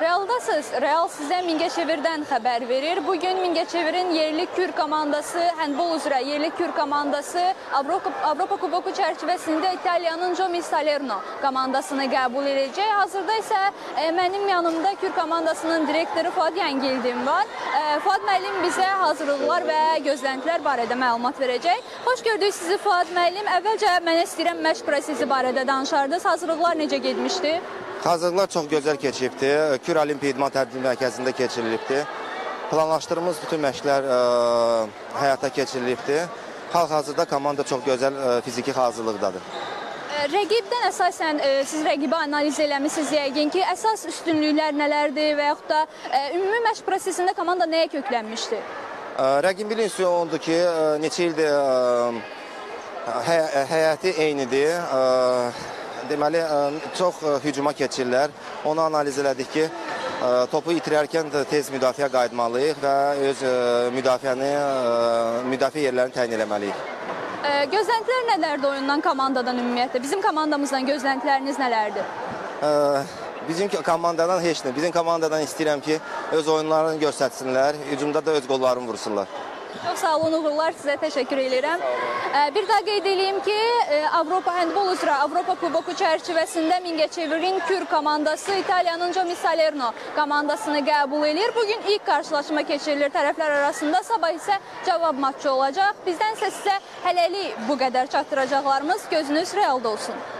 Realdasınız. Real sizə Mingəçevirdən xəbər verir. Bugün Mingəçevirin yerli Kür komandası, həndbol üzrə yerli Kür komandası Avropa Kuboku çərçivəsində İtaliyanın Giomi Salerno komandasını qəbul edəcək. Hazırda isə mənim yanımda Kür komandasının direktoru Fuad Yəngildim var. Fuad müəllim bizə hazırlıqlar və gözləntilər barədə məlumat verəcək. Xoş gördük sizi Fuad müəllim. Əvvəlcə mənə istəyirəm məşq prosesi barədə danışardınız. Hazırlıqlar necə getmişdi? Hazırlıqlar çox gözəl keçibdi. Kür Olimpiya İdman Tədbir Mərkəzində keçirilibdi. Planlaşdırdığımız bütün məşqlər həyata keçirilibdi. Hal-hazırda komanda çox gözəl fiziki hazırlıqdadır. Rəqibdən əsasən siz rəqibi analiz eləmişsiniz yəqin ki, əsas üstünlüklər nələrdir və yaxud da ümumi məşq prosesində komanda nəyə köklənmişdi? Rəqibin üstü ondur ki, neçə ildir həyəti eynidir. Deməli, çox hücuma keçirlər. Onu analiz elədik ki, topu itirərkən tez müdafiə qayıtmalıyıq və öz müdafiə yerlərini təyin eləməliyik. Gözləntilər nələrdir oyundan, komandadan ümumiyyətlə? Bizim komandamızdan gözləntiləriniz nələrdir? Bizim komandadan heç nə. Bizim komandadan istəyirəm ki, öz oyunlarını göstərsinlər, hücumda da öz qollarını vursunlar. Çox sağ olun, uğurlar, sizə təşəkkür edirəm. Bir daha qeyd edeyim ki, Avropa həndbol üzrə Avropa Kuboku çərçivəsində Mingəçevirin Kür komandası İtaliyanın Giomi Salerno komandasını qəbul edir. Bugün ilk qarşılaşma keçirilir tərəflər arasında, sabah isə cavab matçı olacaq. Bizdən isə sizə hələlik bu qədər çatdıracaqlarımız gözünüz realda olsun.